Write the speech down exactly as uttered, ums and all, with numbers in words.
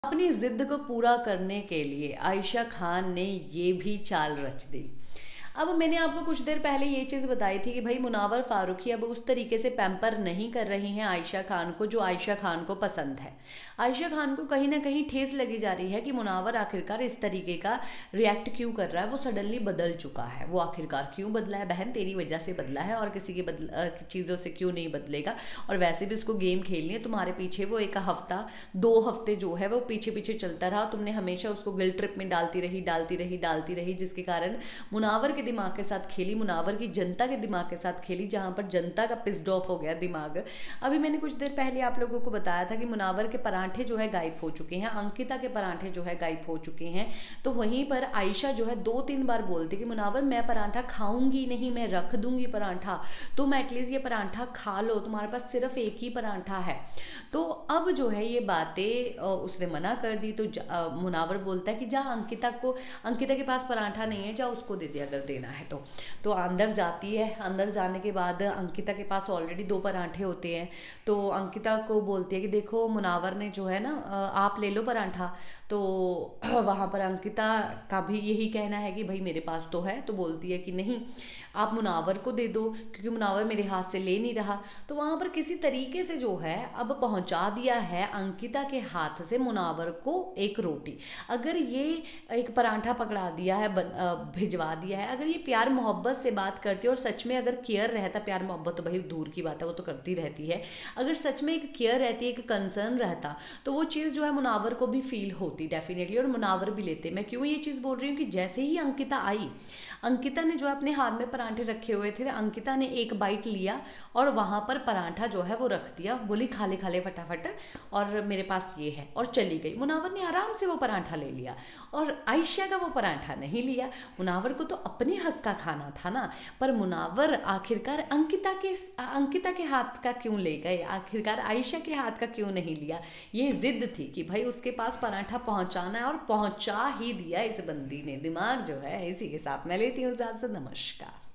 अपनी जिद को पूरा करने के लिए आयशा खान ने ये भी चाल रच दी। अब मैंने आपको कुछ देर पहले ये चीज़ बताई थी कि भाई मुनावर फारूकी अब उस तरीके से पैम्पर नहीं कर रही हैं आयशा खान को जो आयशा खान को पसंद है। आयशा खान को कहीं ना कहीं ठेस लगी जा रही है कि मुनावर आखिरकार इस तरीके का रिएक्ट क्यों कर रहा है, वो सडनली बदल चुका है। वो आखिरकार क्यों बदला है? बहन तेरी वजह से बदला है और किसी की बदल चीज़ों से क्यों नहीं बदलेगा। और वैसे भी उसको गेम खेलनी है, तुम्हारे पीछे वो एक हफ्ता दो हफ्ते जो है वो पीछे पीछे चलता रहा। तुमने हमेशा उसको गिल्ट ट्रिप में डालती रही डालती रही डालती रही जिसके कारण मुनावर दिमाग के साथ खेली, मुनावर की जनता के दिमाग के साथ खेली, जहां पर जनता का पिस्ड ऑफ हो गया दिमाग। अभी मैंने कुछ देर पहले आप लोगों को बताया था कि मुनावर के परांठे जो है गायब हो चुके हैं, अंकिता के परांठे जो है गायब हो चुके हैं। तो वहीं पर आयशा जो है दो तीन बार बोलती कि मुनावर मैं परांठा खाऊंगी नहीं, मैं रख दूंगी परांठा, तुम एटलीस्ट ये परांठा खा लो, तुम्हारे पास सिर्फ एक ही परांठा है। तो अब जो है ये बातें उसने मना कर दी। तो मुनावर बोलता है कि जा अंकिता को, अंकिता के पास परांठा नहीं है, जा उसको दे दिया अगर देना है तो। तो अंदर जाती है, अंदर जाने के बाद अंकिता के पास ऑलरेडी दो परांठे होते हैं। तो अंकिता को बोलती है कि देखो मुनावर ने जो है ना, आप ले लो परांठा। तो वहाँ पर अंकिता का भी यही कहना है कि भाई मेरे पास तो है। तो बोलती है कि नहीं, आप मुनावर को दे दो क्योंकि मुनावर मेरे हाथ से ले नहीं रहा। तो वहाँ पर किसी तरीके से जो है अब पहुँचा दिया है अंकिता के हाथ से मुनावर को एक रोटी। अगर ये एक परांठा पकड़ा दिया है, भिजवा दिया है, अगर ये प्यार मोहब्बत से बात करती है और सच में अगर केयर रहता, प्यार मोहब्बत तो भाई दूर की बात है, वो तो करती रहती है, अगर सच में एक केयर रहती है, एक कंसर्न रहता, तो वो चीज़ जो है मुनावर को भी फील होती डेफिनेटली, और मुनावर भी लेते। मैं क्यों ये चीज़ बोल रही हूँ कि जैसे ही अंकिता आई, अंकिता ने जो है अपने हाथ में परांठे रखे हुए थे, अंकिता ने एक बाइट लिया और वहाँ पर परांठा जो है वो रख दिया, बोली खा ले खा ले फटाफट और मेरे पास ये है, और चली गई। मुनावर ने आराम से वो परांठा ले लिया और आयशा का वो परांठा नहीं लिया। मुनावर को तो अपने हक का खाना था ना, पर मुनावर आखिरकार अंकिता के अंकिता के हाथ का क्यों ले गए, आखिरकार आयशा के हाथ का क्यों नहीं लिया? ये जिद थी कि भाई उसके पास परांठा पहुंचाना है और पहुंचा ही दिया इस बंदी ने। दिमाग जो है इसी के साथ मैं लेती हूँ इजाजत। नमस्कार।